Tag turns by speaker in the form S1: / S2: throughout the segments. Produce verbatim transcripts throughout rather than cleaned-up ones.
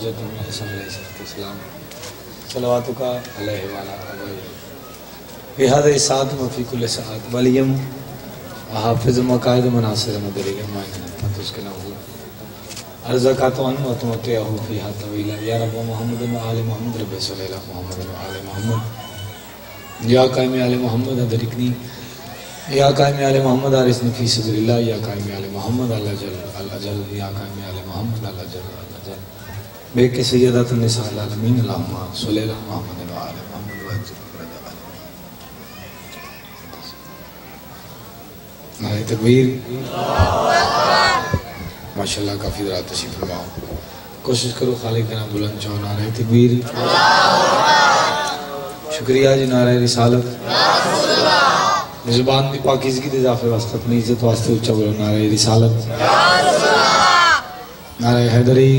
S1: حجت ابن حسن علیہ السلام صلواتک علیہ وعلی آبائہ فی هذا الساعۃ وفی کل ساعۃ ولیم حافظ مقاعد مناصر مدرک مائن فتسکنہ ارزقات و انوات متعہ فیہا طویلا یا رب محمد و آل محمد رب صلی اللہ محمد و آل محمد یا قائم آل محمد ادرکنی یا قائم آل محمد آرسنی فی سبیل اللہ یا قائم آل محمد الجل الجل یا قائم آل محمد الجل الجل بے کے سیدات النساء العالمین اللہم صلی اللہ محمد و آل محمد و نعرہ تکبیر ماشاءاللہ کافی ذرا تشریف فرماؤ کوشش کرو خالق کے نام بلند چاہو نعرہ تکبیر شکریہ جی نعرہ رسالت زبان دی پاکیزگی دے اضافے واسطے اپنی عزت واسطے اچھا بولو نعرہ رسالت نعرہ حیدری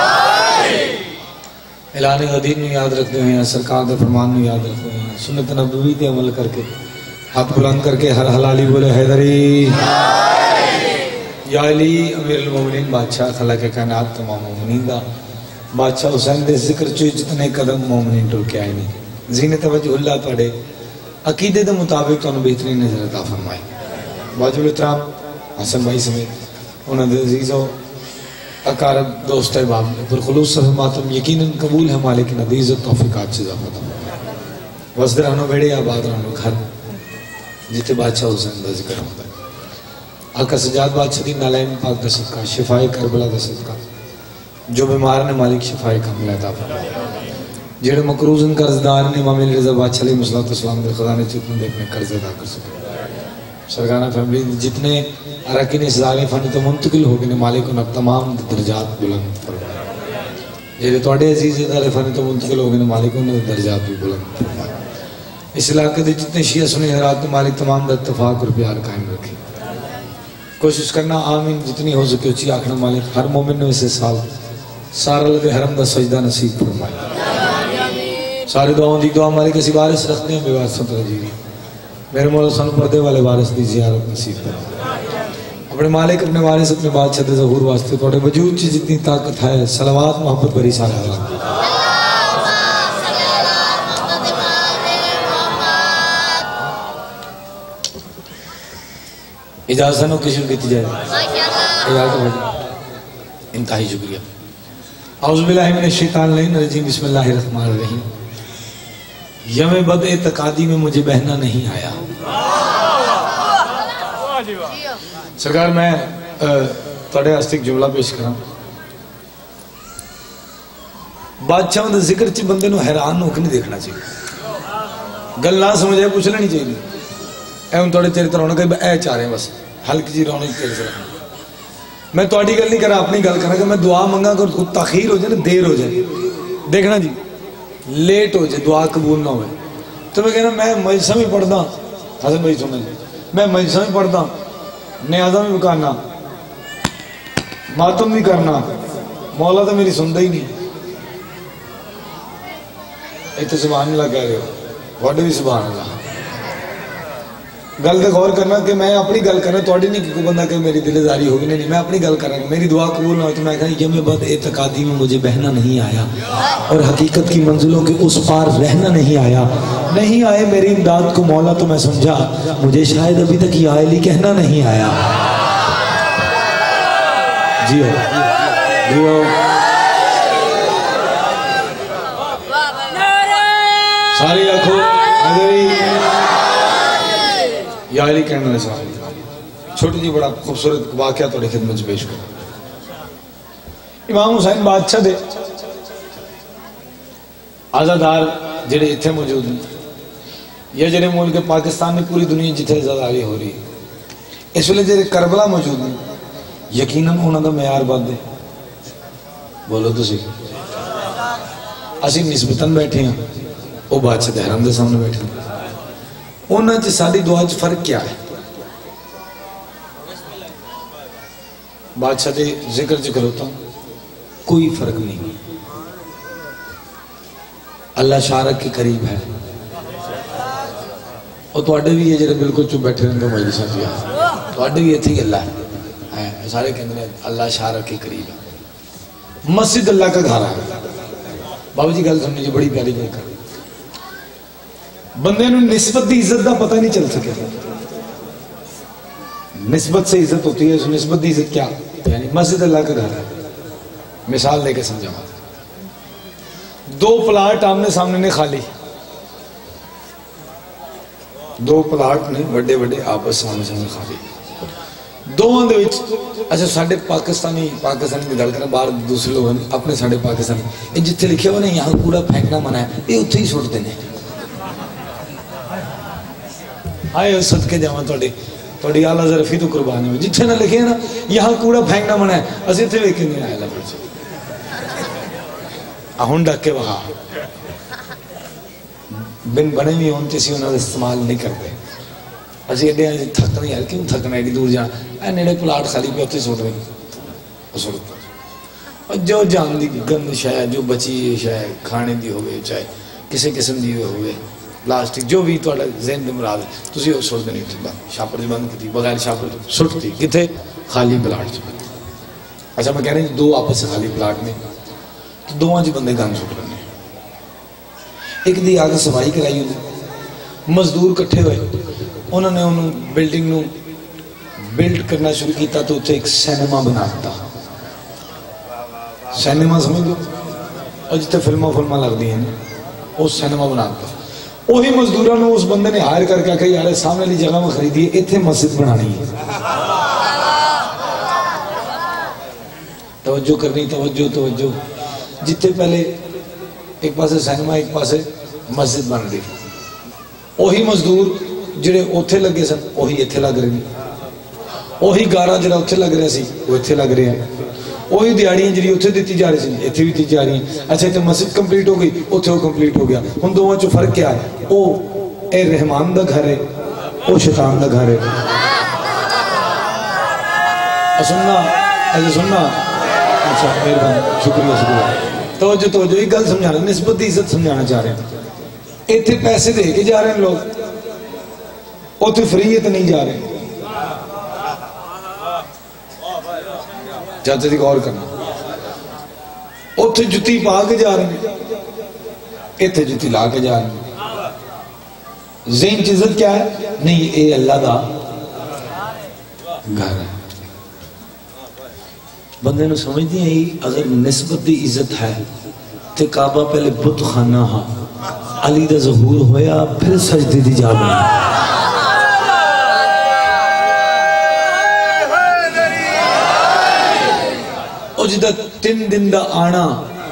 S1: اعلان غدیر میں یاد رکھتے ہیں سرکار دے فرمان میں یاد رکھتے ہیں سنت نبوی تے عمل کر کے ہاتھ بلند کر کے ہر حلالی بولے حیدری یا علی امیر المومنین بادشاہ خلق کائنات تمام مومنین دا بادشاہ حسین دے ذکر چوئی جتنے قدم مومنین ٹول کے آئے نہیں زین توجہ اللہ پڑھے عقیدے دے مطابق تو انہوں بہترین نظر عطا فرمائے واجب الاحترام حسن بھائی سمیت انہوں دے عزیزوں اقارب دوست احباب پر خلوص صفحہ ماتم یقیناً قبول ہے مالک ندیز و توفیقات سے ضافت وزد رہنو بیڑے آباد رہنو گھر جتے بادشاہ حسین دا ذکر ہوتا ہے آقا سجاد بادشاہ دی نالین پاک دا صدقہ شفائی کربلا دا صدقہ جو بیمار نے مالک شفائی کامل عطا فرمائے جڑے مقروضن قرضدار نے امام علی رضا بادشاہ علیہ السلام دے خزانے چتنے دیکھنے قرض ادا کر سکے سرگانہ فیملی جتنے اراکین ازداری فانی تو منتقل ہو گئے مالک انہاں تمام درجات بلند فرمائے جڑے توڑے عزیز ادارے فانی تو منتقل ہو گئے مالک انہاں درجات بھی بلند فرمائے اس علاقے دے جتنے شیعہ سنی حرات مالک تمام دا اتفاق اور پیار قائم رکھے کوشش کرنا آمین جتنی ہو سکے اچھی آکھنا مالک ہر مومن نے اسے سال سارا لدے حرم دا سجدہ نصیب فرمائے سارے دعاؤں دی دعا ہماری کسی وارث رکھتے ہیں بے وارثوں تو جیری میرے مولا سن پردے والے وارث دی زیارت نصیب فرمائے اپنے مالک اپنے وارث اپنے بادشاہ دے ظہور واسطے توڑے وجود چی جتنی طاقت ہے صلوات محبت بری سارا ہے اجازت نو کسی کیتی جائے اجازت بھائی انتہائی شکریہ اعوذ باللہ من الشیطان الرجیم بسم اللہ الرحمن الرحیم یم بد اعتقادی میں مجھے بہنا نہیں آیا سرکار میں توڑے ہستے ایک جملہ پیش کرا بادشاہ میں ذکر چی بندے نو حیران ہو کے نہیں دیکھنا چاہیے گل نہ سمجھے پوچھ لینی چاہیے اے ان توڑے چہرے ترونہ کہ اے چاہ رہے ہیں بس ہلکی جی رونے کی تیرے سے رہنے میں توڑی گل نہیں کرا اپنی گل کرنا کہ میں دعا منگا کر خود تاخیر ہو جائے دیر ہو جائے دیکھنا جی لیٹ ہو جائے دعا قبول نہ ہوئے تو میں کہنا میں مجلسہ میں پڑھنا حسن بھائی سننا جی میں مجلسہ میں پڑھنا نیازہ میں بکانا ماتم بھی کرنا مولا تو میری سندہ ہی نہیں ایک تو سبحان اللہ کہہ رہے ہو واڑے بھی سبحان اللہ گل دے غور کرنا کہ میں اپنی گل کرنا توڑی نہیں کہ کوئی بندہ کہ میری دلداری ہوگی نہیں میں اپنی گل کرنا میری دعا قبول نہ ہو تو میں کہا یم بد اعتقادی میں مجھے بہنا نہیں آیا اور حقیقت کی منزلوں کے اس پار رہنا نہیں آیا نہیں آئے میری امداد کو مولا تو میں سمجھا مجھے شاید ابھی تک یا علی کہنا نہیں آیا جی ہو جی ہو ساری رکھو حضری یا علی کہنا نہیں سوال چھوٹی جی بڑا خوبصورت واقعہ توڑے خدمت سے پیش کرو امام حسین بادشاہ دے آزادار جڑے اتھے موجود ہیں یا جڑے ملک پاکستان میں پوری دنیا جتھے آزاداری ہو رہی ہے اس ویلے جڑے کربلا موجود ہیں یقیناً انہوں دا معیار بند ہے بولو تو سی اسی نسبتاً بیٹھے ہیں وہ بادشاہ دے حرم دے سامنے بیٹھے ہیں انہاں چ ساری دعا چ فرق کیا ہے بادشاہ دے ذکر ذکر ہوتا ہوں کوئی فرق نہیں اللہ شارک کے قریب ہے اور تو اڈے بھی یہ جڑے بالکل چپ بیٹھے رہنے مجلساں دیا تو اڈے بھی اتھی اللہ ہے سارے کہندے ہیں اللہ شارک کے قریب ہے مسجد اللہ کا گھر ہے. بابا جی گل سننی جی بڑی پیاری گل کر. بندے نو نسبت دی عزت دا پتہ نہیں چل سکے. نسبت سے عزت ہوتی ہے. نسبت دی عزت کیا یعنی مسجد اللہ کا گھر ہے. مثال دے کے سمجھا. دو پلاٹ آمنے سامنے نے خالی, دو پلاٹ نے بڑے بڑے آپس سامنے سامنے خالی. دونوں دے وچ اچھا ساڈے پاکستانی پاکستانی دی گل کرنا باہر دوسرے لوگ اپنے ساڈے پاکستانی یہ جتھے لکھے ہوئے نے یہاں کوڑا پھینکنا منع ہے یہ اتھے ہی سٹ دینے. آئے صدقے جاواں تہاڈے تہاڈی اعلیٰ ظرفی تو قربان ہو. جتھے نہ لکھے نا یہاں کوڑا پھینکنا منع ہے اسی اتھے ویکھ کے نہیں آیا لفظ ہن ڈک کے وہاں بن بنے بھی ہون تے اسی انہاں دا استعمال نہیں کرتے. اسی ایڈے تھکنا یار کیوں تھکنا ایڈی دور جان اے نیڑے پلاٹ خالی پہ اتنے سٹ رہی جو جان دی گند شاید جو بچی شاید کھانے دی ہوئے چاہے کسی قسم دی ہوئے پلاسٹک جو بھی تھوڑا ذہن دے مراد ہے تسی وہ سٹ دینی تھی شاپر دی بند کی بغیر شاپر سٹ دی کتنے خالی پلاٹ چ. اچھا میں کہہ رہی ہوں دو آپس سے خالی پلاٹ میں تو دونوں چ بندے گند سٹ رہے ہیں. ایک دی آگے صفائی کرائی ہوئی مزدور کٹھے ہوئے انہوں نے انہوں بلڈنگ نو بلڈ کرنا شروع کیتا تو اتنے ایک سینما بنا دیتا. سینما سمجھ لو اور جتنے فلموں فلموں لگ دی ہیں وہ سینما بنا دیتا. وہی مزدوروں نے اس بندے نے ہائر کر کے کہ یار سامنے والی جگہ میں خریدی ہے اتنے مسجد بنانی ہے. توجہ کرنی توجہ توجہ جتنے پہلے ایک پاسے سینما ایک پاسے مسجد بن رہی. وہی مزدور جڑے اوتھے لگے سن وہی ایتھے لگ رہے ہیں. وہی گارا جڑا اوتھے لگ رہا سی وہ ایتھے لگ رہے ہیں. وہی دیہڑیاں جڑی اوتھے دیتی جا رہی سی ایتھے بھی دیتی جا رہی ہیں. اچھا تے مسجد کمپلیٹ ہو گئی اوتھے وہ کمپلیٹ ہو گیا. ہن دوواں چ فرق کیا ہے او اے رحمان دا گھر ہے او شیطان دا گھر ہے. سننا اچھا سننا اچھا مہربانی شکریہ شکریہ توجہ توجہ ایک گل سمجھانا نسبت دی عزت سمجھانا چاہ رہے ہیں. ایتھے پیسے دے کے جا رہے ہیں لوگ اوتھے فری تو نہیں جا رہے. چاہتے تھی غور کرنا اوتھے جتی پا کے جا رہے ہیں ایتھے جتی لا کے جا رہے ہیں. ذہن کی عزت کیا ہے نہیں اے اللہ دا گھر ہے. بندے نو سمجھ دی ہے اگر نسبت دی عزت ہے تے کعبہ پہلے بت خانہ ہاں علی دا ظہور ہویا پھر سجدے دی جا بنا. او جدہ تین دن دا آنا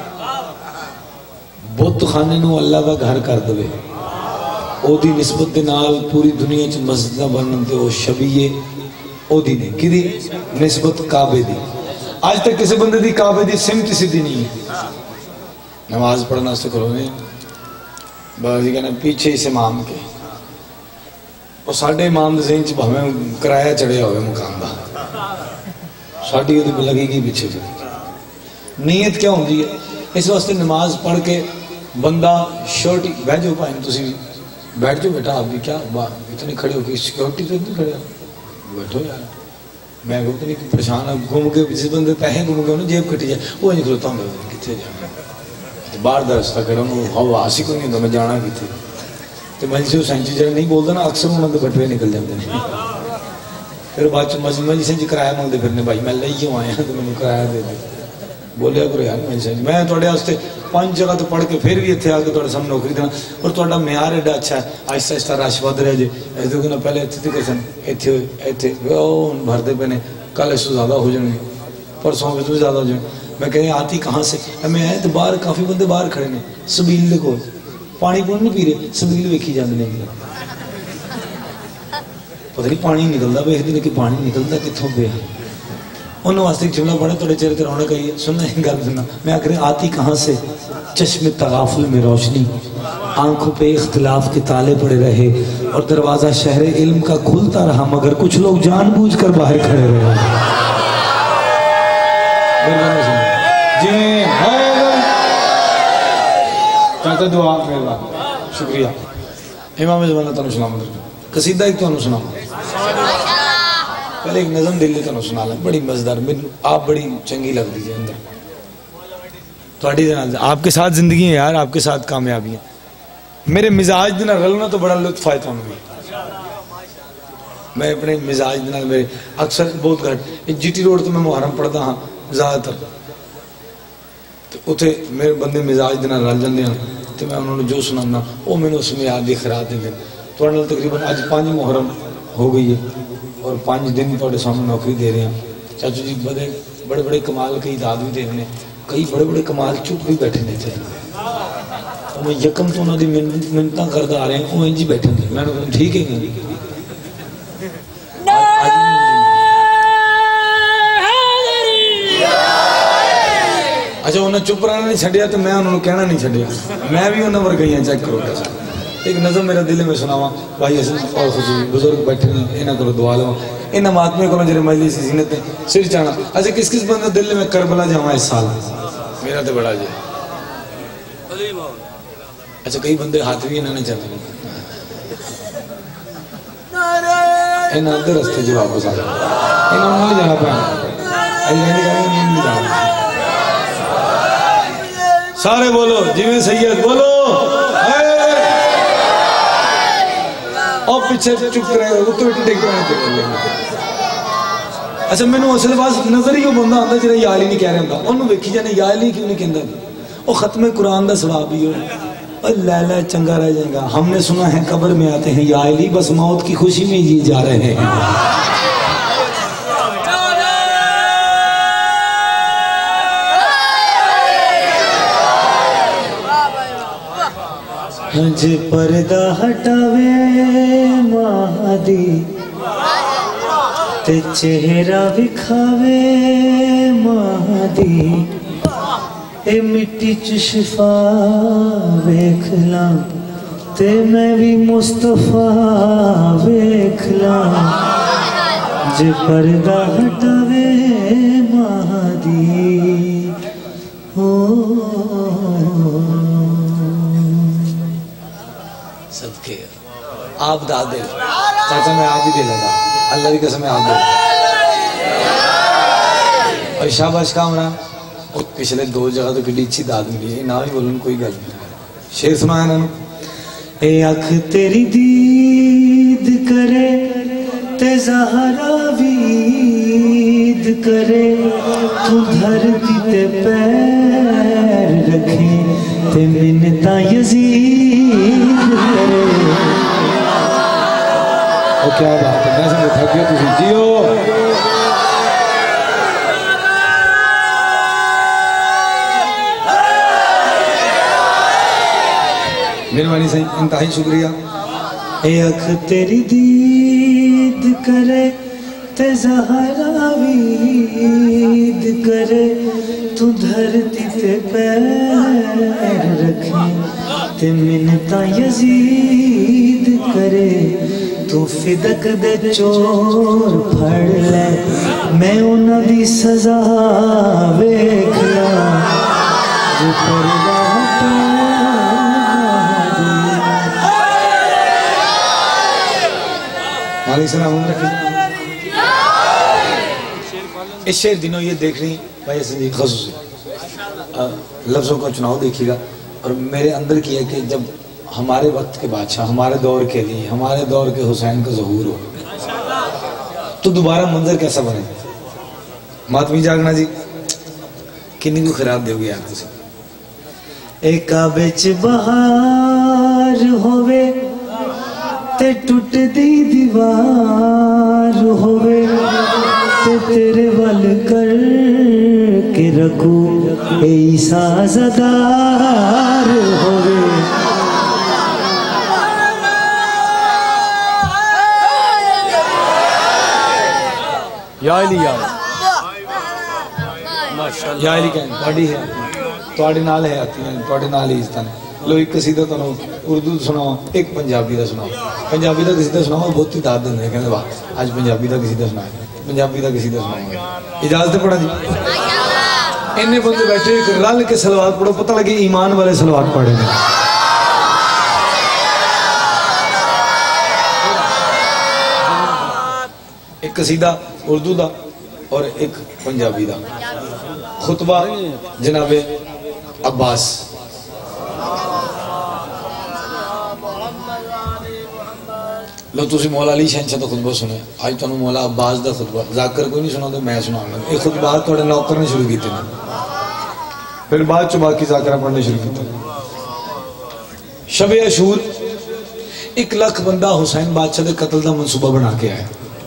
S1: بت خانے نو اللہ دا گھر کر دوے او دی نسبت دے نال پوری دنیا چ مسجدہ بنن تے او شبیہ او دی نے کی دی نسبت کعبے دی. آج تک کسی بندے دی کعبے دی سمت سیدھی نہیں ہے. نماز پڑھنا سے کرو نہیں بازی کہنا پیچھے اس امام کے اور ساڑھے امام دے ذہن چ بھاویں کرایہ چڑھیا ہوئے مقام دا ساڑھی وہ لگے گی پیچھے جو نیت کیا ہوندی ہے. اس واسطے نماز پڑھ کے بندہ شرٹ بیٹھ جو پائیں تسی بیٹھ جو بیٹا آپ بھی کیا اتنی کھڑے ہو کے سیکورٹی تو اتنی کھڑے ہو بیٹھو یار میں کہتے نہیں پریشان ہے گھوم کے جس بندے پیسے گھوم کے انہیں جیب کٹی جائے وہ نہیں کھلوتا ہوں کتنے جانا باہر دا رستہ کھڑا ہوں ہوا آسی کو نہیں ہوتا میں جانا کتنے تو میں جسے سینچی جائے نہیں بولتا نا اکثر انہوں نے بٹوے نکل جاتے ہیں. پھر بعد میں جسے جی کرایہ مانگتے پھرنے بھائی میں لئی کیوں آیا تو میں کرایہ دے دے بولیا کرو یار میں جسے میں تھوڑے واسطے پانچ جگہ تو پڑھ کے پھر بھی اتنے آ کے تھوڑے سامنے نوکری دینا اور تھوڑا معیار ایڈا اچھا ہے آہستہ آہستہ رش ود رہے جی ایسے کہ پہلے اتنے تک سن اتنے اتنے بھرتے پہ نے کل اس سے زیادہ ہو جائیں گے پرسوں کے تو زیادہ ہو جائیں. میں کہیں آتی کہاں سے میں آئے تو باہر کافی بندے باہر کھڑے نے سبیل دے کو پانی پون نہیں پی رہے سبیل ویکھی جاندے نے پتہ نہیں پانی نکلدا ویکھدے نے کہ پانی نکلدا کتھوں پہ انہوں واسطے ایک جملہ پڑھے تھوڑے چہرے تے رونق آئی ہے سننا ایک گل سننا میں آخر آتی کہاں سے چشم تغافل میں روشنی آنکھوں پہ اختلاف کے تالے پڑے رہے اور دروازہ شہر علم کا کھلتا رہا مگر کچھ لوگ جان بوجھ کر باہر کھڑے رہے. جی چاہتا دعا مہربان شکریہ امام زمانہ تانوں سلام قصیدہ ایک تانوں سناؤں پہلے ایک نظم دل نے تانوں سنا لیں بڑی مزدار آپ بڑی چنگی لگ دی ہے اندر آپ کے ساتھ زندگی ہے یار، آپ کے ساتھ کامیابی ہے. میرے مزاج دینا رلنا تو بڑا لطف آئے تھا. میں اپنے مزاج دینا میرے اکثر بہت گھٹ جی ٹی روڈ تو میں محرم پڑھتا ہاں زیادہ تر، تو اتنے میرے بندے مزاج دینا رل جاندے ہیں تو میں انہوں نے جو سنانا وہ میں نے اس میں یاد دی خیرات دے دیں. تو تقریباً اج پانچ محرم ہو گئی ہے اور پانچ دن تھوڑے سامنے نوکری دے رہے ہیں. چاچو جی بڑے بڑے بڑے کمال کئی داد بھی دے رہے ہیں، کئی بڑے بڑے کمال چپ بھی بیٹھے نے چاہیے. میں یکم تو انہوں نے منتاں کرتا آ رہے ہیں وہ انجی بیٹھے ہیں. میں نے ٹھیک ہے اچھا انہیں چپ رہنا نہیں چھڑیا تو میں انہوں نے کہنا نہیں چھڑیا. میں بھی انہوں نے گئی ہیں چیک کرو. ایک نظم میرا دل میں سناوا بھائی حسن اور خصوصی بزرگ بیٹھے ہیں انہاں کرو دعا لوا ان مہاتمے کو جڑے مجلس زینت سر چاہنا. اچھا کس کس بندے دل میں کربلا جاواں اس سال میرا تو بڑا جی. اچھا کئی بندے ہاتھ بھی انہوں نے چلتے انہوں نے رستے جو واپس آ گئے انہوں نے نہیں جانا پایا. سارے بولو جی میں سید بولو اور پیچھے چپ رہے ہو تو ٹک رہے. اچھا میں نے اصل بات نظر ہی وہ بندہ آتا جہاں یا علی نہیں کہہ رہا ہوں انہوں ویکھی جانے یا علی کیوں نہیں کہتا وہ ختم قرآن دا ثواب بھی ہو اور لیلا چنگا رہ جائے گا. ہم نے سنا ہے قبر میں آتے ہیں یا علی بس موت کی خوشی میں جی جا رہے ہیں.
S2: ہنج پردہ ہٹاوے مہدی تے چہرہ بکھاوے مہدی اے مٹی چ شفا ویکھ لاں تے میں بھی مصطفیٰ ویکھ لاں. جے پردہ ہٹاوے مہدی
S1: صدقے آپ دا دے چاچا میں آپ ہی دے لگا اللہ کی قسم میں آپ دے. اور شاباش کامران پچھلے دو جگہ تو کڈی اچھی داد ملی ہے نہ بھی بولن کوئی گل نہیں. شعر سنایا انہوں نے
S2: اے اکھ تیری دید کرے تے زہرا وید کرے تو دھرتی تے پیر رکھے تے منتا یزید کرے.
S1: وہ کیا بات ہے میں سے اٹھا کیا تسی جیو مہربانی صحیح انتہائی شکریہ.
S2: اے اکھ تیری دید کرے تے زہرا وید کرے تو دھرتی تے پیر رکھے تے منتا یزید کرے تو فدق دے چور پھڑ لے میں انہاں دی سزا ویکھ لاں. جو پردہ
S1: علیہ السلام رکھیں. اس شعر دنوں یہ دیکھ رہی بھائی حسن جی خصوصی لفظوں کا چناؤ دیکھیے گا اور میرے اندر کی ہے کہ جب ہمارے وقت کے بادشاہ ہمارے دور کے لیے ہمارے دور کے حسین کا ظہور ہو تو دوبارہ منظر کیسا بنے. ماتمی جاگنا جی کنی کو خیرات دے گی یار تسی.
S2: ایک کعبے چ بہار ہووے تے ٹوٹ دی دیوار ہووے تے تیرے ول کر کے رکھو اے عیسیٰ زدار ہووے.
S1: یا علی یا یا علی کہیں باڈی ہے توڑے نال ہے آتی ہیں توڑے نال ہی استان ہے. لو ایک قصیدہ تو اردو سناؤ ایک پنجابی دا سناؤ. پنجابی دا قصیدہ سناؤ بہت ہی داد دیں کہنے واہ آج پنجابی دا قصیدہ سناؤ پنجابی دا قصیدہ سناؤ. اجازت پڑھا جی انہیں بندے بیٹھے رل کے صلوات پڑھو پتہ لگے ایمان والے صلوات پڑھے گے. ایک قصیدہ اردو دا اور ایک پنجابی دا خطبہ جناب عباس لو تسی مولا علی شہنشاہ دا خطبہ سنے آج تانوں مولا عباس دا خطبہ ذاکر کوئی نہیں سنا تو میں سنا لگا یہ خطبات توڑے نوکر نے شروع کیتے ہیں پھر بعد چو باقی ذاکرہ پڑھنے شروع کیتے ہیں شب عاشور ایک لاکھ بندہ حسین بادشاہ دے قتل دا منصوبہ بنا کے آیا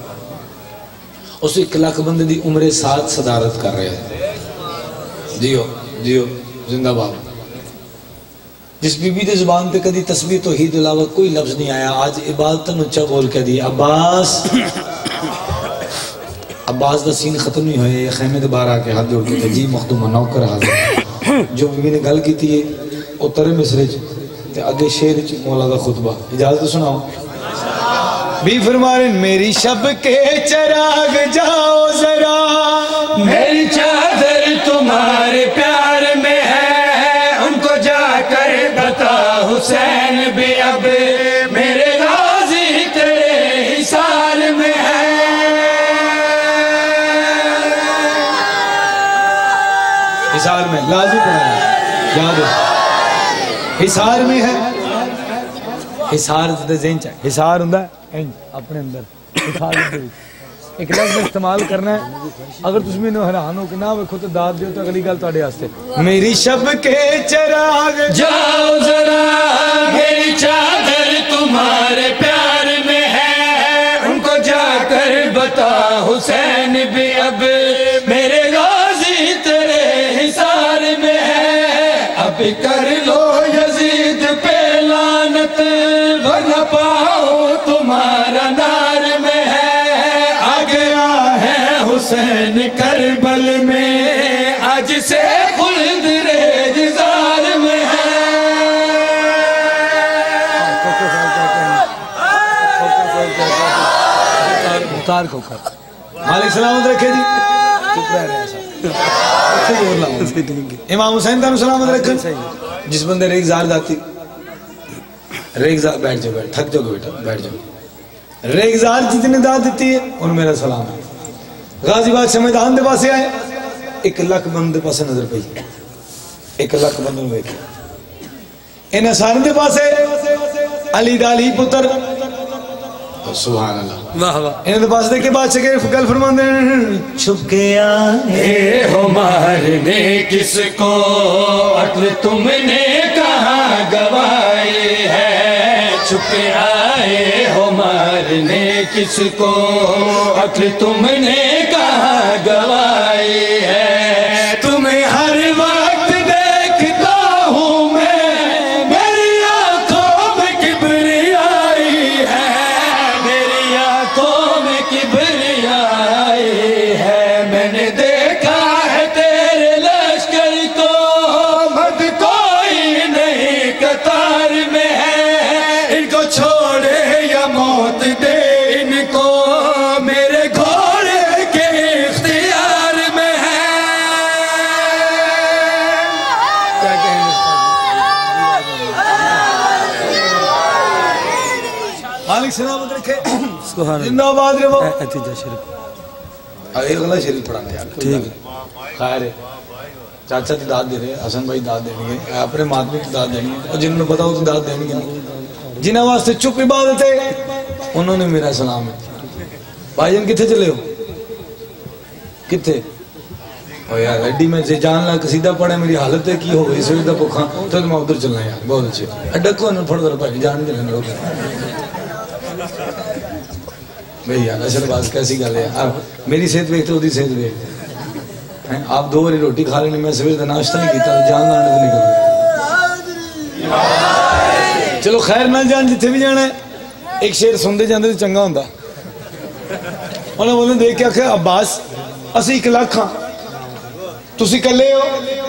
S1: اس ایک لاکھ بندے دی عمر سات صدارت کر رہے ہیں جیو جیو زندہ باب جس بی بی دے زبان تے کدی تسبیح توحید علاوہ کوئی لفظ نہیں آیا آج عبادتاً اچھا بول کے دی عباس عباس دا سین ختم نہیں ہوئے یہ خیمے دے باہر آکے ہاتھ جوڑ کے تھے جی مخدومہ نوکر حاضر جو بی بی نے گل کی تھی اترے مصرے تے اگے شیر مولا دا خطبہ اجازت سناؤ بھی فرمارے میری شب کے چراغ جاؤ ذرا
S3: میری چادر تمہارے پیار میں ہے ان کو جا کر بتا حسین بھی اب میرے غازی تیرے حصار میں ہے
S1: حصار میں لازم پڑھانا یاد ہے حصار میں ہے حصار دے ذہن چاہے حصار ہوں اپنے اندر حصار دے ایک لفظ استعمال کرنا ہے اگر تس میں حیران ہو کہ نہ ویکھو تو داد دیو تو اگلی گل تواڈے واسطے میری شب کے چراغ
S3: جاؤ ذرا میری چادر تمہارے پیار میں ہے ان کو جا کر بتا حسین بھی اب میرے غازی تیرے حصار میں ہے اب کر لو یزید پہ لعنت ورنہ پاؤ تمہارا نار میں ہے آ گیا ہے حسین کربل میں آج سے خلد ریزار میں ہے
S1: مختار کو کر مالک سلامت رکھے جی چپ رہ رہے ہیں امام حسین تانوں سلامت رکھے جس بندے ریک زار داتی ریک زار بیٹھ جاؤ بیٹھ تھک جاؤ بیٹا بیٹھ جاؤ ریک زار جتنے داد دیتی ہے ان میرا سلام ہے غازی بادشاہ میدان دے پاسے آئے ایک لاکھ بندے پاسے نظر پئی ایک لاکھ بندے میں ویکھے انہاں سارے دے پاسے علی دا علی پتر سبحان اللہ واہ واہ انہاں دے پاسے دیکھ کے بادشاہ کے گل فرماندے
S2: چھپ کے آئے
S3: ہو مارنے کس کو عقل تم نے کہاں گوائی ہے چھپ کے آئے ہو مارنے کس کو عقل تم نے کہاں گوائی ہے تمہیں ہر وقت دیکھتا ہوں میں میری آنکھوں میں کبریائی ہے میری آنکھوں میں کبریائی ہے میں نے دیکھا ہے تیرے لشکر کو مد کوئی نہیں قطار میں ہے ان کو چھوڑے یا موت دے ان کو میرے گھوڑے کے اختیار میں ہے کیا کہیں
S1: مالک سلامت رکھے زندہ آباد رہو
S2: اتجا شریف
S1: ایک اگلا شریف پڑھانے یار خیر ہے چاچا تی داد دے رہے حسن بھائی داد دیں گے اپنے ماتمی تی داد دیں گے اور جنہوں نے پتا ہو تو داد دیں گے جنہاں واسطے چپ عبادت ہے انہوں نے میرا سلام ہے بھائی جان کتھے چلے ہو کتھے او یار اڈی میں سے جان لا قصیدہ پڑھے میری حالت ہے کی ہو گئی سویدہ پکھاں تو میں ادھر چلنا یار بہت اچھے اڈکو انہوں پھڑ در پڑھ جان دے لیں بھئی یار اشر باز کیسی گل ہے میری صحت ویکھتے ہو دی صحت ویکھتے آپ دو باری روٹی کھا لینے میں سویر دا ناشتہ نہیں کیتا جان لانے تو نہیں کرنا چلو خیر نہ جان جتھے بھی جانا ہے ایک شیر سندے جاندے تو چنگا ہوندا انہوں بولنے دیکھ کے آکھے عباس اسی ایک لاکھ ہاں تسی کلے ہو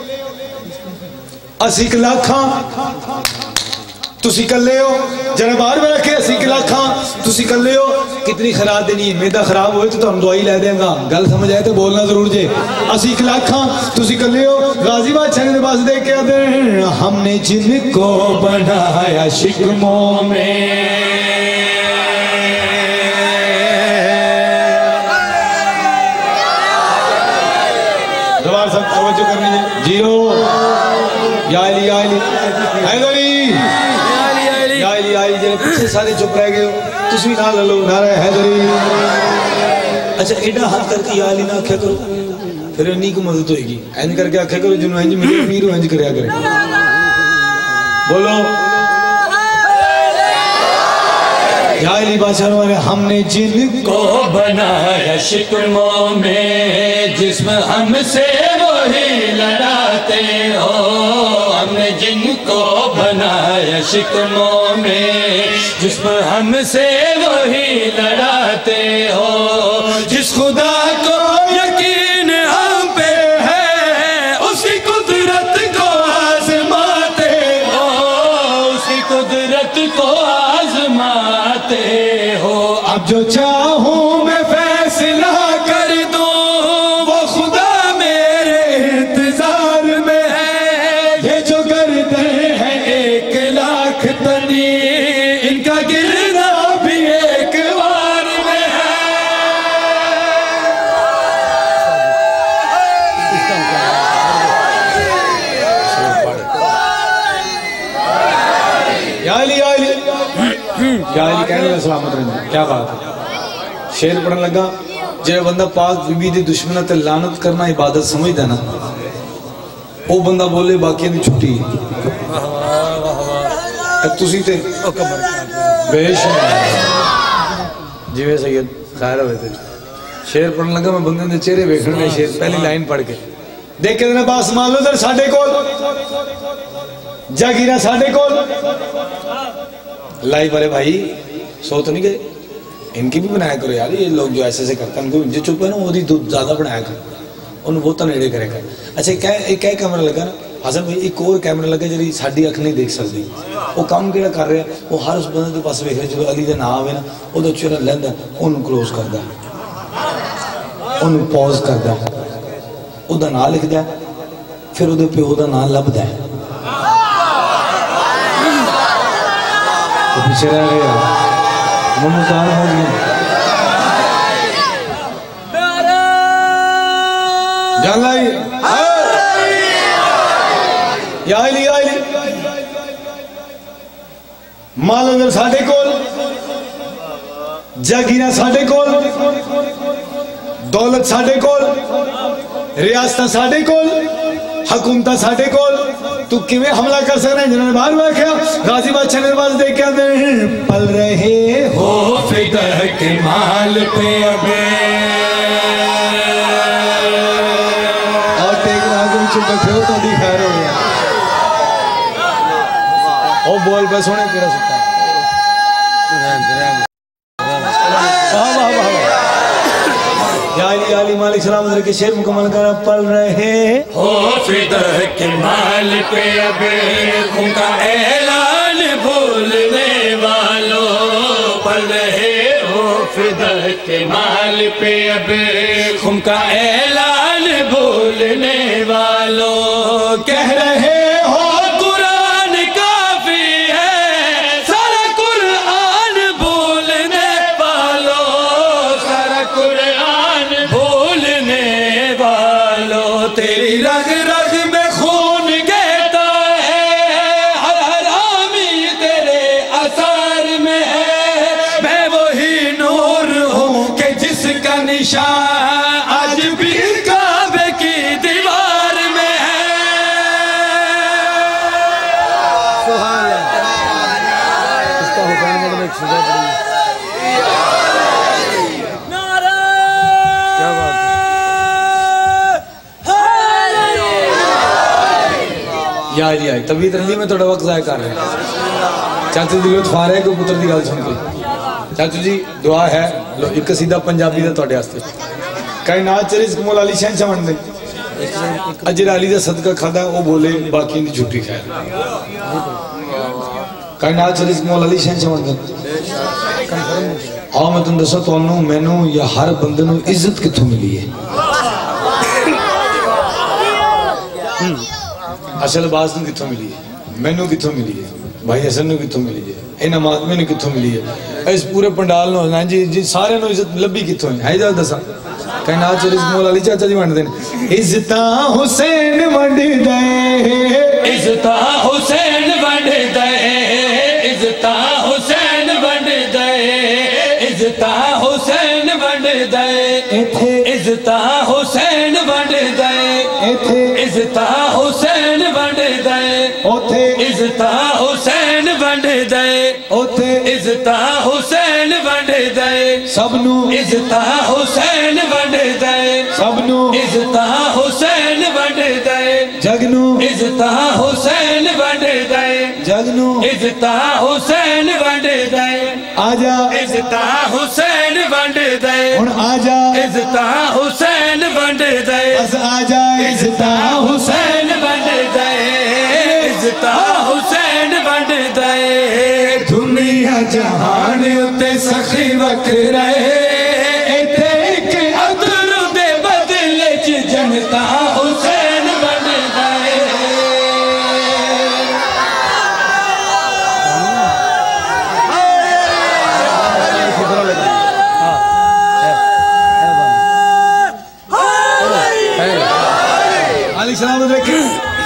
S1: اسی ایک لاکھ ہاں تسی کلے ہو جنہ بار میں رکھے اسی ایک لاکھ ہاں تسی کلے ہو کتنی خراب دینی ہے میدہ خراب ہوئے تو ہم دعائی لے دیں گا گل سمجھ آئے تو بولنا ضرور جے اسی ایک لاکھ ہاں تسی کلے ہو غازی بادشاہ نے پاس دیکھ کے آتے ہیں ہم نے جن کو بنایا شکموں میں دوبارہ سب توجہ کرنی ہے جیو یا علی حیدری یا علی یا علی جڑے پیچھے سارے چپ رہ گئے ہو تسی نال لو نعرہ حیدری اچھا ایڈا ہاتھ کر کے یا علی نہ آکھیا کرو پھر انی کو مدد ہوئے گی اینج کر کے آکھیا کرو جنہوں اینج ملے پیر ہو اینج کریا کرے بولو یا علی بادشاہ نے ہم نے جن
S3: کو بنایا شکموں میں جسم ہم سے وہی لڑاتے ہو ہم نے جن کو بنایا شکموں میں جسم ہم سے وہی لڑاتے ہو جس خدا کو یقین ہم پہ ہے اسی قدرت کو آزماتے ہو اسی قدرت کو آزماتے ہو
S1: اب جو چاہوں میں فیصلہ
S3: کر دوں وہ خدا میرے انتظار میں ہے یہ جو گردن ہے ایک لاکھ تنی ان کا گرنا بھی ایک بار میں ہے
S1: یا علی یا علی یا علی کہنے لگا سلامت رہنے کیا بات ہے شیر پڑھن لگا جب بندہ پاک بی بی دی دشمنہ تے لعنت کرنا عبادت سمجھ دینا وہ بندہ بولے باقی دی چھٹی تسی تے بے شک جی وے سید خیر ہوئے تھے شیر پڑھن لگا میں بندے دے چہرے بیکھن میں شیر پہلی لائن پڑھ کے دیکھ کے دینا باس مالو در ساڑھے کول جاگیرہ ساڑھے کول لائی بارے بھائی سو تو نہیں گئے ان کی بھی بنایا کرو یار یہ لوگ جو ایسے سے کرتے ہیں ان کو جو چپ ہے نا وہ زیادہ بنایا کرو ان وہ تو نیڑے کرے گا اچھا ایک کیا کیمرہ لگا نا حسن بھائی ایک اور کیمرہ لگا جی ساڑھی اکھ نہیں دیکھ سکتی وہ کام کیڑا کر رہے ہیں وہ ہر اس بندے کے پاس ویکھ رہے جو علی دے نا آوے نا وہ تو چہرہ لیندہ انہوں کلوز کر دا انہوں پوز کر دا وہ دا نا لکھ دا پھر وہ دے پہ وہ دا نا لب دا وہ پیچھے رہ گیا وہ مکان ہو گیا جان لائی یا علی یا علی مال اندر ساڑھے کول جاگیرہ ساڑھے کول دولت ساڑھے کول ریاستہ ساڑھے کول حکومتہ ساڑھے کول تو کیویں حملہ کر سکنا ہے جنہوں نے باہر میں کیا غازی بادشاہ نے باز دیکھ کیا دیں پل رہے
S3: ہو فدر کے مال پہ ابے
S1: اور ٹیک رہا کو چھو بیٹھے ہو تو دی خیر ہو گیا او بول بس ہونے تیرا سکتا واہ واہ واہ یا علی علی مالک سلام حضرت کے شیر مکمل کرنا پل رہے
S3: ہو فدر کے مال پہ ابے ان کا اعلان بھولنے والوں پل رہے ہو فدر کے مال پہ ابے ان کا اعلان بھولنے والوں کہہ رہے ہو قرآن کافی ہے سارا قرآن بھولنے والوں سارا قرآن بھولنے والوں تیری رگ رگ میں خون کہتا ہے ہر حرامی تیرے اثار میں ہے میں وہی نور ہوں کہ جس کا نشان آج بھی کعبے کی دیوار میں ہے
S2: سبحان اللہ اس کا حکم میں ایک سجا پڑی کیا بات
S1: یا علی آئی طبیعت رہی میں تھوڑا وقت ضائع کر رہے ہیں چاچو دی لطف آ رہے کو پتر دی گل سن کے چاچو جی دعا ہے لو ایک قصیدہ پنجابی دا توڑے آستے کائنات چ رزق مولا علی شہن چمن دے اجر علی دا صدقہ کھادا وہ بولے باقی دی جھوٹی خیر کائنات چ رزق مولا علی شہن چمن دے آؤ میں تم دسو تو انہوں میں نو یا ہر بندے نو عزت کتھوں ملی ہے اصل باز نو کتھوں ملی ہے میں نو کتھوں ملی ہے بھائی حسن نو کتھوں ملی ہے این امادمے نو کتھوں ملی ہے اس پورے پنڈال نو نا جی جی سارے نو عزت لبی کتھوں ہے ہے جا دسا کائنات چ رزق مولا علی چاچا جی ونڈ دے عزتاں حسین ونڈ دے
S3: عزت حسین ونڈ دے عزت حسین ونڈ دے عزت حسین ونڈ دے عزت حسین ونڈ دے عزت حسین ونڈ دے عزت حسین ونڈ دے عزت حسین ونڈ دے
S1: سب نو
S3: عزت حسین ونڈ دے
S1: سب نو
S3: عزت حسین ونڈ دے
S1: جگ نو
S3: عزت حسین ونڈ دے
S1: جگ نو
S3: عزت حسین ونڈ دے
S1: آجا
S3: عزت حسین ونڈ دے
S1: ہن آجا
S3: عزت حسین ونڈ دے
S1: بس آجا عزت
S3: حسین ونڈ دے عزت حسین ونڈ دے دنیا جہان اتے سخی وکھرے ایتھے ایک عدل دے بدلے چ جنتا حسین ونڈ دے
S1: علی سلامت رکھیں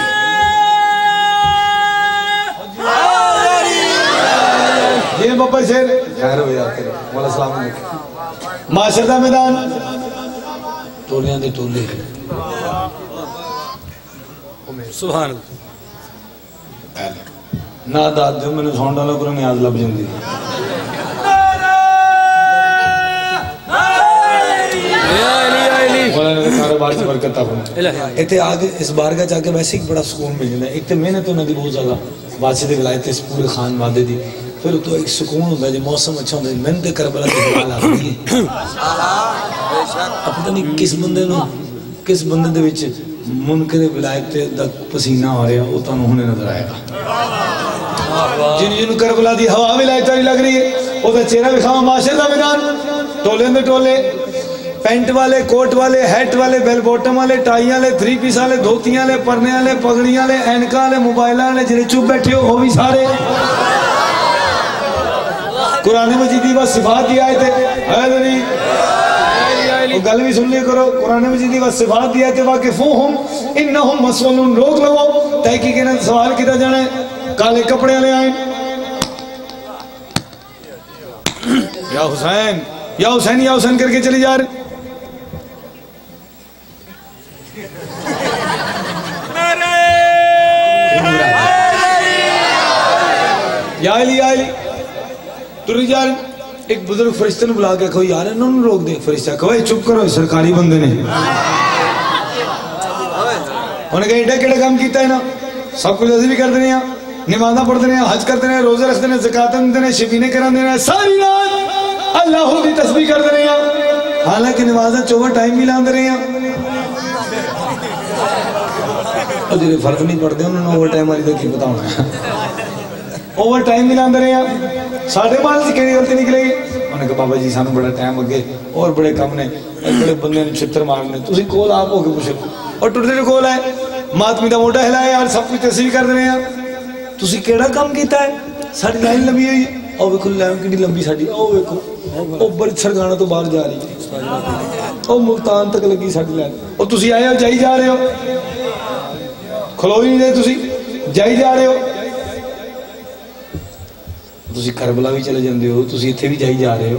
S1: یہ بابا شیر خیر ہو یا کرے مولا سلام علیکم معاشر دا میدان ٹولیاں دے ٹولے
S2: سبحان اللہ
S1: نا داد جو میں نے سون ڈالا کرو نیاز لب جاندی مولا نے کاروبار سے برکت عطا فرمائے ایتھے آگے اس بارگاہ جا کے ویسے ایک بڑا سکون مل جاتا ہے ایک تے محنت انہاں دی بہت زیادہ بادشاہ دی ولایت اس پورے خان وادے دی پھر تو ایک سکون ہوتا ہے جی موسم اچھا ہوتا ہے میں تے کربلا تے حوال آتی ہے اب پتہ نہیں کس بندے نو کس بندے دے وچ منکر ولایت دا پسینہ ہو رہا وہ تانوں ہونے نظر آئے گا جن جن کربلا دی ہوا ولایت والی لگ رہی ہے او دا چہرہ دکھاواں معاشر دا میدان ٹولے دے ٹولے پینٹ والے کوٹ والے ہیٹ والے بیل بوٹم والے ٹائی والے تھری پیس والے دھوتیاں والے پرنے والے پگڑیاں والے اینکاں والے موبائلاں والے جڑے چپ بیٹھے ہو وہ بھی سارے قرآن مجید دی بس صفات دی آیت ہے حیدری وہ گل بھی سن لیا کرو قرآن مجید دی بس صفات دی آیت ہے واقفوہم انہم مسئولون روک لو تحقیق نے سوال کیتا جانا ہے کالے کپڑے والے آئیں یا حسین یا حسین یا حسین کر کے چلی جا رہے یا علی یا علی تری جا رہے ایک بزرگ فرشتے نے بلا کے کہو یار انہوں نے روک دے فرشتہ کہو اے چپ کرو سرکاری بندے نے انہیں کہا ایڈا کیڑا کام کیتا ہے نا سب کچھ عزیزی کر دینے ہیں نمازہ پڑھ دینے ہیں حج کر دینے ہیں روزہ رکھ دینے ہیں زکاة دینے ہیں شبینے کران دینے ہیں ساری رات اللہ دی تسبیح کر دینے ہیں حالانکہ نمازہ چوبہ ٹائم بھی لان دینے ہیں اور جنہیں فرق نہیں پڑھتے انہوں نے اوور ٹائم والی تو کی بتاؤں اوور ٹائم بھی لان دینے ہیں ساڑھے پانچ سے کہنی غلطی نکلے گی انہوں نے کہا بابا جی سانو بڑا ٹائم اگے اور بڑے کم نے اور بڑے بندے نے چھتر مارنے تُسی کول آپ ہو کے پوچھے اور ٹوٹے جو کول آئے ماتمی دا موٹا ہلائے یار سب کچھ تسبیح کر دینے ہیں تُسی کیڑا کام کیتا ہے ساڑھی لائن لمبی ہوئی او ویکھو لائن کیڑی لمبی ساڑھی او ویکھو او بڑی سرگانا تو باہر جا رہی او ملتان تک لگی ساڑھی لائن او تُسی آئے ہو جائی جا رہے ہو کھلو ہی نہیں دے تُسی جائی جا رہے ہو تُسی کربلا بھی چلے جاندے ہو تُسی اتھے بھی جائی جا رہے ہو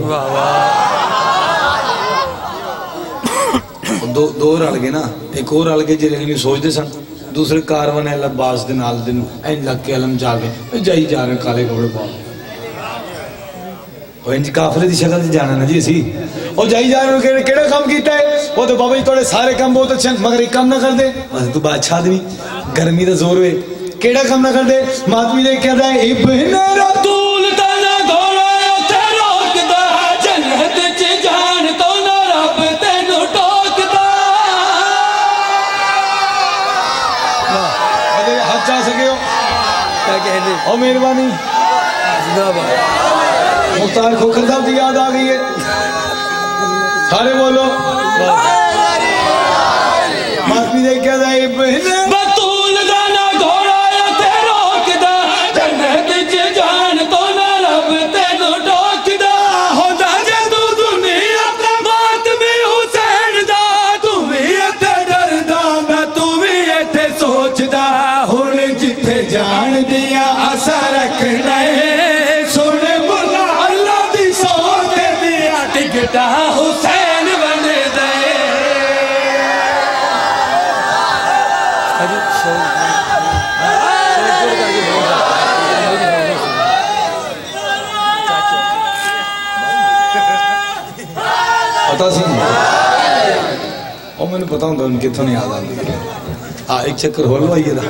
S1: دو دو رل گئے نا ایک اور رل گئے جنہیں نہیں سوچ دے سن دوسرے کارون ہے لباس دے نال دن این لگ کے علم جا گئے جائی جا رہے کالے کپڑے پاؤ اور انج کافرے دی شکل سے جانا نا جی اسی اور جائی جا رہے ہو کیڑا کام کیتا ہے وہ تو بابا جی توڑے سارے کام بہت اچھے مگر ایک کام نہ کر دے بس تو بادشاہ آدمی گرمی دا زور ہوئے کیڑا کام نہ کر دے ماتمی دے کہتا ہے ابن رتول تانا گھوڑا تے روک دا جنت چ جان تو نہ رب تینو ٹوک دا اگر ہاتھ چاہ سکے ہو
S2: کیا کہہ دے
S1: او مہربانی
S2: زندہ باد
S1: مختار کھوکھر صاحب کی یاد آ گئی ہے سارے بولو ماتمی دے کہتا ہے ابن
S3: بطول دانا گھوڑا تے روک دا جنت چ جان تو نہ رب تینو ٹوک دا ہوندا جے تو دنیا ماتمی حسین دا تو بھی ایتھے ڈردا میں تو بھی ایتھے سوچدا ہن दिया आशा रखना है सोने मुला अल्लाह दी सौत दिया टिकटा हुसैन बन दे
S1: पता सी और मैंने पता होंगे उनके तो नहीं याद आती हाँ एक चक्कर हो लो ये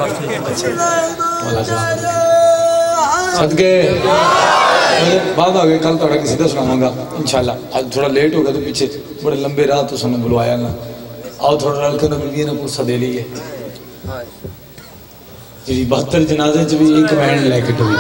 S1: सदके बाद आ गए कल थोड़ा किसी का सुनाऊंगा इंशाल्लाह आज थोड़ा लेट हो गया तो पीछे बड़े लंबे राह तो सामने बुलवाया ना आओ थोड़ा रल के मिलिए ना पुरसा दे लीए जी बहत्तर जनाजे च भी एक बैंड लैके टोई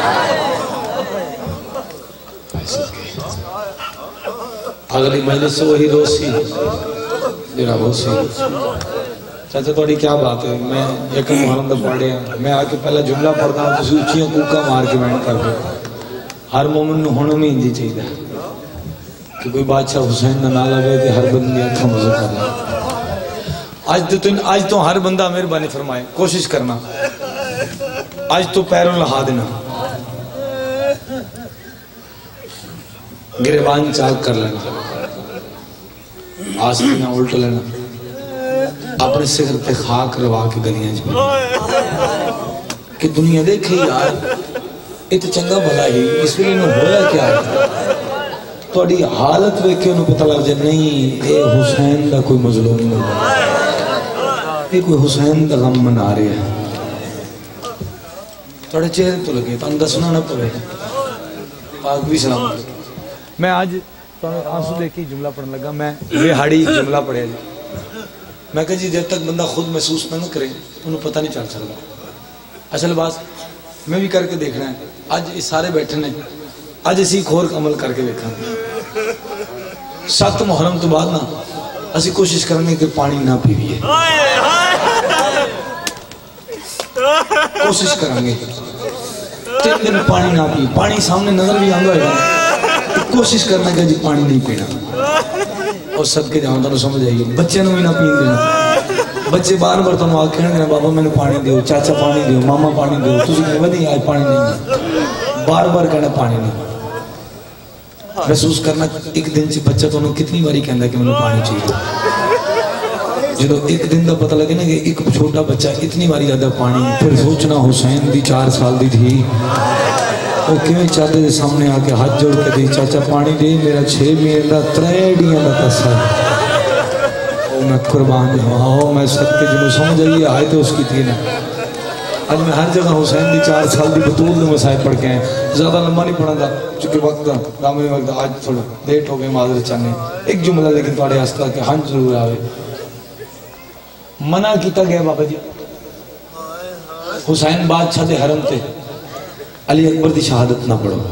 S1: अगली मजलिस से वही रोसी जरा रोसी चाचा थोड़ी क्या बात है मैं एक मुहर्रम दा पढ़े मैं आके पहला जुमला पढ़दा तुसी उच्चियां कूका मार के बैंड कर दो हर मोमिन नूं हुण भी इंजी चाहिए कि कोई बादशाह हुसैन दा नाम लवे ते हर बंदे अखां मज़ो कर ले आज तो तुम आज तो हर बंदा मेहरबानी फरमाए कोशिश करना आज तो पैरों लहा देना गिरबान चाक कर लेना आस्तीना उल्ट लेना अपने सिर पे खाक रवा के गलियां च कि दुनिया देखे यार ये तो चंगा भला ही इस वे होया क्या है थोड़ी हालत वेख के पता लग जाए नहीं ये हुसैन का कोई मजलूम नहीं ये कोई हुसैन का गम मना रहे हैं थोड़े चेहरे तो लगे तुम दसना ना पवे पाक भी सलाम मैं आज आंसू देख के जुमला पढ़ने लगा मैं रिहाड़ी जुमला पढ़िया जी मैं कहा जी जब तक बंदा खुद महसूस ना करे उन्हें पता नहीं चल सकता असल बात मैं भी करके देखना है आज ये सारे बैठे ने आज इसी खोर अमल करके देखा सत मुहर्रम तो बाद ना असी कोशिश करेंगे कि पानी ना पीविए कोशिश करेंगे तीन दिन पानी ना पी पानी सामने नजर भी आंदा है तो कोशिश करना कि जी पानी नहीं पीना और सदके जाओ तुम समझ आइए बच्चे भी ना पीन देना बच्चे बार बार तुम आख देना बाबा मैंने पानी दो चाचा पानी दो मामा पानी दो तुम कहना नहीं आज पानी नहीं बार बार कहना पानी नहीं महसूस करना एक दिन से बच्चा तुम्हें कितनी बारी कहता कि मैंने पानी चाहिए जो एक दिन का पता लगे ना कि एक छोटा बच्चा इतनी बारी आता पानी फिर सोचना हुसैन दी चार साल दी थी वो किवें चाचे के सामने आके हाथ जोड़ के दी चाचा पानी दे मेरा छे महीने का त्रेडियां का तस्सा ओ मैं कुर्बान जाऊँ मैं सदके जिन्होंने समझ आई आए तो उसकी थी ना आज मैं हर जगह हुसैन दी चार साल की बतूल के मसाए पढ़ के आए ज़्यादा लंबा नहीं पढ़ा था चूंकि वक्त दामनी वक्त आज थोड़ा लेट हो गए माजरत चाहने एक जुमला लेकिन थोड़े आस्ता के हाँ जरूर आए मना किया गया बाबा जी हुसैन बादशाह दे हरम ते अली अकबर की शहादत ना पढ़ो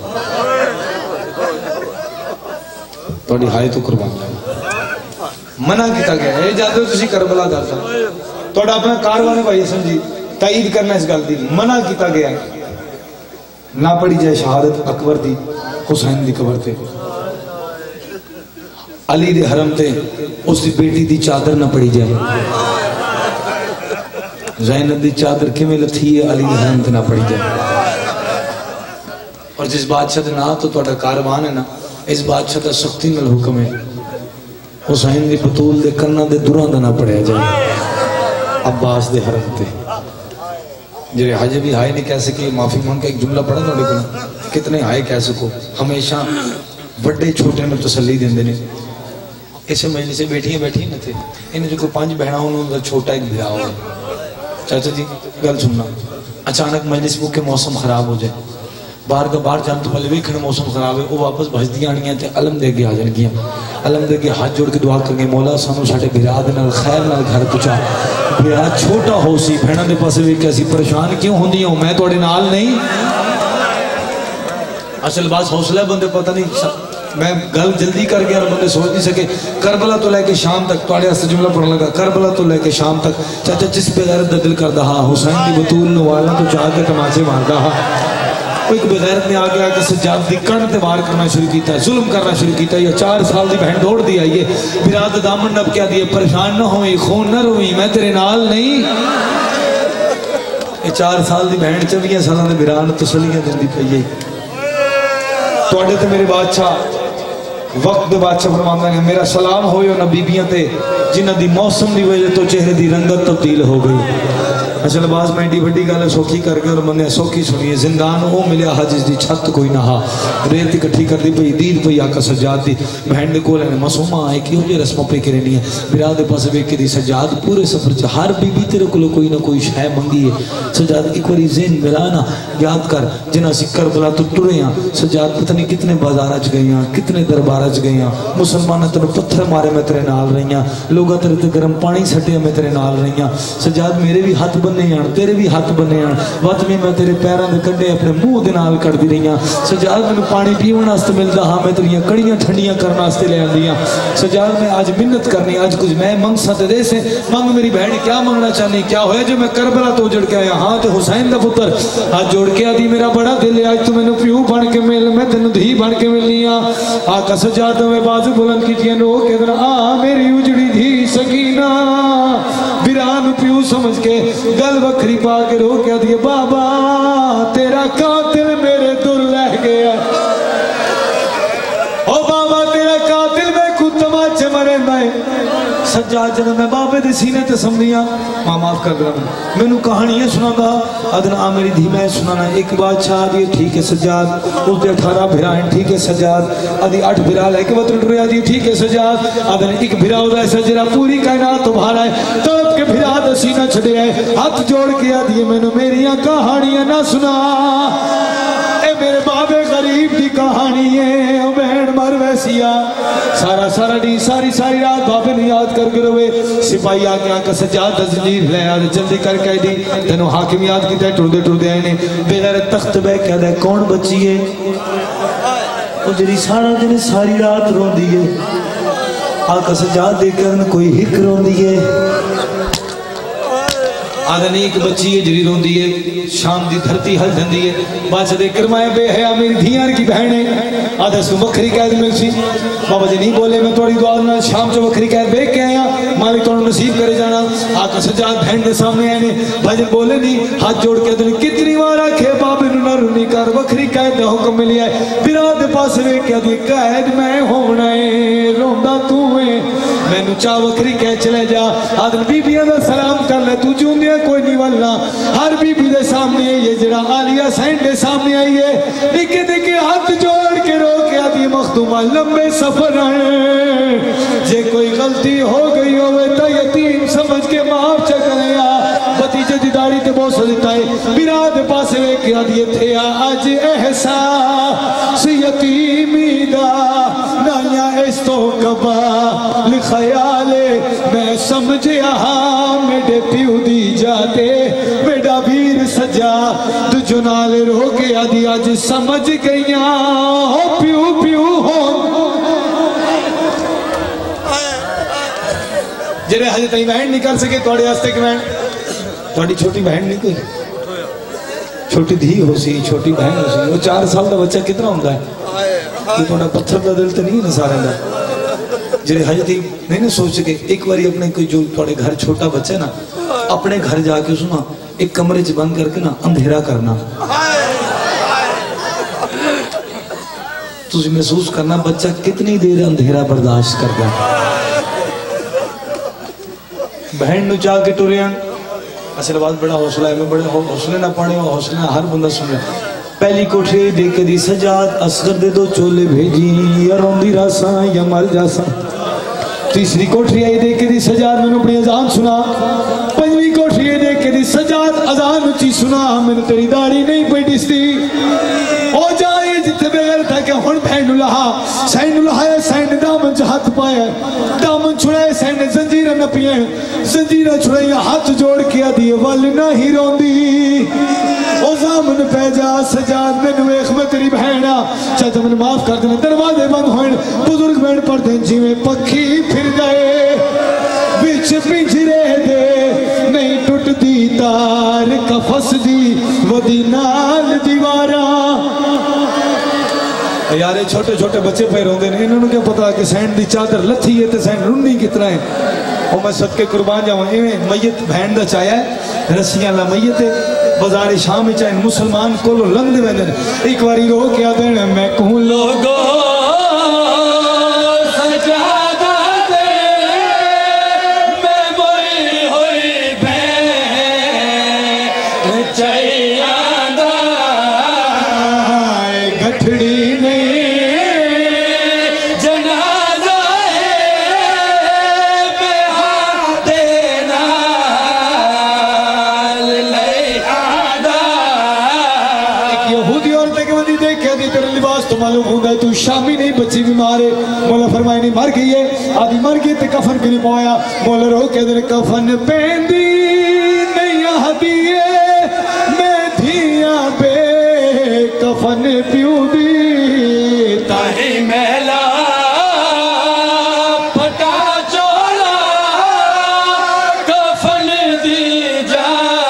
S1: थोड़ी हाय तो कुर्बान मना किया गया है जाते तुसी करबला दर थोड़ा अपना कारवां भाई समझी ताईद करना इस गल की मना किया गया ना पढ़ी जाए शहादत अकबर दी हुसैन दी कबर ते अली दे हरम ते उसकी बेटी दी चादर ना पड़ी जाए ज़ैनब दी चादर किवें लथी है अली दे हरम ते ना पड़ी जाए और जिस बादशाह ना तो तुहाडा कारवान है ना इस बादशाह का सख्ती नाल हुक्म है हुसैन दी बतूल दे कन्ना दे दुरां दा ना पढ़िया जाए अब्बास दे हरम ते जेरे हजे भी हाय नहीं कह सके माफी मांग के एक जुमला पढ़ा तुहाडे कोल कितने हाय कह सको हमेशा बड़े छोटे नूं तसल्ली देंदे ने इस मजलिस से बैठियां बैठी न थे इन्हें जो कोई पांच बहना उन्होंने छोटा एक ब्याह हो चाचा जी गल सुनना अचानक मजलिस मुके मौसम खराब हो जाए बाहर का बाहर जाने तो पहले वेखने मौसम खराब है वो वापस भजदियां आनियां ते अलम दे के आ जाएंगियां अलम दे के हाथ जोड़ के दुआ करके मौला सानू साडे बिराद नाल खैर नाल घर पहुंचा बिराद छोटा हो सी भैणा दे पासे वेख के असी परेशान क्यों होंदी हो मैं तुहाडे नाल नहीं असल बात हौसला बंदे पता नहीं मैं गल जल्दी कर गया बंदे सोच नहीं सके करबला तो लेके शाम तक तुहाडे वास्ते जुमला पढ़न लगा करबला तो लेके शाम तक चाचा जिस बेगैरत दा दिल करदा हा हुसैन दी बतूल नु वाला तो चाह के तमाचे मारदा हा एक बेगैरत ने आगे आके सज्जाद दी कण ते वार करना शुरू किया जुल्म करना शुरू किया या चार साल दी बहन दौड़ दी आई है बिराद दामन नब क्या दिए परेशान न होई खून न रोई मैं तेरे नाल नहीं چار سال دی بہن چوبیاں سالوں دے بیران تسلیاں دیندی پئی ہے تواڈے تے میرے بادشاہ وقت دے بادشاہ فرماندے نے میرا سلام ہوئے نہ بیبیاں تے جنہاں دی موسم دی وجہ تو چہرے دی رنگت تبدیل ہو گئی اصل باز میں ایڈی وڈی گل سوکھی کر کے اور بندے سوکھی سنیے زندان وہ ملیا حجز دی چھت کوئی نہ ہا ریت اکٹھی کر دی پئی دید پئی آقا سجاد دی بہن دے کول نے معصومہ آئے کیوں جے رسموں پہ کرنی ہے برا دے پاس ویکھ کے دی سجاد پورے سفر چ ہر بی بی تیرے کول کوئی نہ کوئی شے منگی ہے سجاد ایک باری ذہن میرا نا یاد کر جنہ سی کربلا تو ٹرے ہاں سجاد پتہ نہیں کتنے بازار اچ گئی ہاں کتنے دربار اچ گئی ہاں مسلمان تینوں پتھر مارے میں تیرے نال رہی ہاں لوگاں تیرے تے گرم پانی سٹے میں تیرے نال رہی ہاں سجاد میرے بھی ہاتھ بننے ہیں تیرے بھی ہاتھ بننے ہیں وقت میں میں تیرے پیراں دے کنڈے اپنے منہ دے نال کر دی رہی ہاں سجاد میں پانی پیون واسطے ملدا ہاں میں تیریاں کڑیاں ٹھنڈیاں کرن واسطے لے آندی ہاں سجاد میں آج منت کرنی آج کچھ میں منگ سا تے دے سے منگ میری بہن کیا منگنا چاہنی کیا ہویا جو میں کربلا تو جڑ کے آیا ہاں تے حسین دا پتر آج جوڑ کے آدھی میرا بڑا دل ہے آج تو میں نے پیو بن کے مل میں تینوں دھی بن کے ملنی ہاں آقا سجاد میں بازو بلند کیتیاں رو کے در آ میری اجڑی دھی سکینہ بیران پیو سمجھ کے گل وکھری پا کے رو کے آدھی بابا تیرا قاتل میرے در رہ گیا او بابا تیرا قاتل میں کو تماچے مرے نائے سجاد جنہ میں بابے دے سینے تے سمجھیاں ماں معاف کر دیا میں نو کہانی ہے سنا گا ادن آ میری دھی میں سنانا ایک بادشاہ دیئے ٹھیک ہے سجاد اس دے اٹھارہ بھرائیں ٹھیک ہے سجاد ادھی آٹھ بھرا لے کے وطن رہا دیئے ٹھیک ہے سجاد ادن ایک بھرا ہو رہا ہے سجرہ پوری کائنات تمہارا ہے تڑپ کے بھرا دے سینہ چھڑے ہے ہاتھ جوڑ کے آدھیے میں نو میریاں کہانیاں نہ سنا اے میرے بابے غریب دی کہانی ہے او بہن مر ویسیا سارا سارا دی ساری ساری رات بابے نے یاد کر کے روے سپاہی آگے آکا سجاد زنجیر لے آدھے جلدی کر کے دی تینوں حاکم یاد کی تے ٹردے ٹردے آئے نے بغیر تخت بے کہہ دے کون بچی ہے او جری سارا دن ساری رات رون دیئے آقا سجاد دے کر کوئی ہک رون دیئے آدھا نہیں ایک بچی ہے جری رون دیئے شام دی دھرتی حل دن دیئے بادشاہ دے کرمائے بے حیا میری دھیار کی بہنیں آدھا اس کو وکھری قید مل سی بابا جی نہیں بولے میں توڑی دعا دینا شام جو وکھری قید بے کے آیا مالک توڑ نصیب کرے جانا آقا سجاد بہن دے سامنے آئے بھائی بولے نہیں ہاتھ جوڑ کے دن کتنی وارا کھے بابے نہ رونی کر وکھری قید دا حکم ملی آئے برا دے پاس وے کیا دی قید میں ہونا ہے روندہ تو ہے میں نو چاہ وکھری قید چلے جا آدھن بی بی دا سلام کر لے تو جون دیا کوئی نہیں والنا ہر بی بی دے سامنے یہ جڑا آلیہ سین دے سامنے آئی ہے نکے نکے ہاتھ جوڑ کے رو کے آدھی مخدومہ لمبے سفر ہیں جے کوئی غلطی ہو گئی ہوئے تا یتیم سمجھ کے معاف چکرے آ بتیجے دی داڑی تے بہت سا دیتا ہے بیرا دے پاسے وے کے آدھی تھے آج احساس یتیمی دا نانیا اس تو کبا لخیالے میں سمجھے ہاں میڈے پیو دی جاتے میڈا بھیر سجا تو جنال رو کے آدھی آج سمجھ گئیاں ہو پیو پیو ہو جنہیں حضرت تھی بہن نہیں کر سکے توڑے ہستے کی بہن توڑی چھوٹی بہن نہیں کوئی چھوٹی دھی ہو سی چھوٹی بہن ہو سی وہ چار سال دا بچہ کتنا ہوندہ ہے یہ توڑا پتھر دا دل تو نہیں ہے سارے دا جنہیں حضرت تھی نہیں نہ سوچ سکے ایک باری اپنے کوئی جو توڑے گھر چھوٹا بچہ ہے نا اپنے گھر جا کے سنا ایک کمرے چ بند کر کے نا اندھیرا کرنا تجھے محسوس کرنا بچہ کتنی دیر اندھیرا برداشت کرتا ہے بہن نو جا کے ٹوریاں اصل بات بڑا حوصلہ ہے میں بڑے حوصلے نہ پانے اور حوصلے ہر بندہ سنے پہلی کوٹھے دے کے دی سجاد اصغر دے دو چولے بھیجی یا روندی راساں یا مر جاساں تیسری کوٹھری آئی دے کے دی سجاد میں نے اپنی اذان سنا پنجویں کوٹھری آئی دے کے دی سجاد اذان اچھی سنا میں نے تیری داڑھی نہیں پہ ڈستی او جائے جتے بغیر تھا کہ ہن بہن لہا سین لہا ہے سین دامن جو ہاتھ پایا دامن چھڑائے سین زنجیرہ نہ پیئے زنجیرہ چھڑائے ہاتھ جوڑ کیا دیئے وال نہ ہی روندی او زامن پہ جا سجاد میں نویخ میں تیری بہنہ چاہتا میں معاف کر دینا دروازے بند ہوئیں بزرگ بہن پر دیں جی میں پکھی پھر گئے بچ پنجرے دے نہیں ٹوٹ دی تار کفس دی وہ دی نال دیوارا یارے چھوٹے چھوٹے بچے پہ روندے ہیں انہوں نے کیا پتا کہ سینڈ دی چادر لتھی ہے تے سینڈ رنی کتنا ہے او میں صدقے قربان جاؤں ایویں میت بہن دا چاہیا ہے رسیاں لا میت ہے بازار شام چاہے مسلمان کو لو لنگ دے میں ایک واری رو کیا دینا میں کہوں لوگو
S3: سجادہ دے میں وہی ہوئی بہن چاہیاں دا
S1: گھٹڑی نہیں
S3: جنازہ بے دینا لے آدھا
S1: ایک یہودی عورت کے بدی دیکھ کے دی تیرے لباس تو معلوم ہوگا تو شامی نہیں بچی بیمار ہے مولا فرمائے نہیں مر گئی ہے آدھی مر گئی تے کفن بھی نہیں پوایا مولا رو کے دن کفن پہندی نہیں آدھی ہے میں دھیاں بے کفن پیوں دی
S3: تاہی میلا پٹا چولا کفن دی جا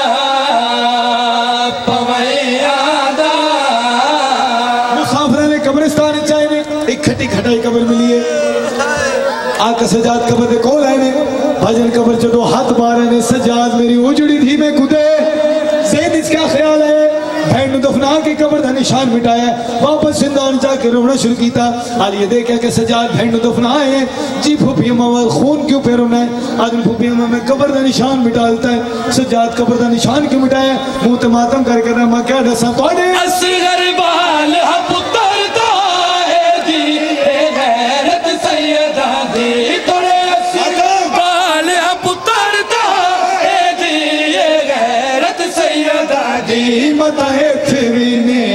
S3: پویادا
S1: مسافرہ نے قبرستان چاہے نے ایک کھٹی کھٹائی قبر ملی ہے آقا سجاد قبر دے کول آئے نے بھجن قبر جدو ہاتھ بارے نے سجاد میری اجڑی تھی میں کدے زید اس کا خیال ہے بہن دفنا کے قبر دا نشان مٹایا ہے واپس زندان جا کے رونا شروع کیتا حال یہ دیکھا کہ سجاد بہن دفنا ہے جی پھوپی امام خون کیوں پہ رونا ہے آدم پھوپی امام میں قبر دا نشان مٹالتا ہے سجاد قبر دا نشان کیوں مٹایا ہے منہ ماتم کر کے رہا کیا ڈسا توڑے
S3: اصغر بال پتر دا ہے دی اے غیرت سیدہ دی توڑے اصغر بال پتر دا ہے دی اے غیرت سیدہ دی
S1: متا ہے تیری نے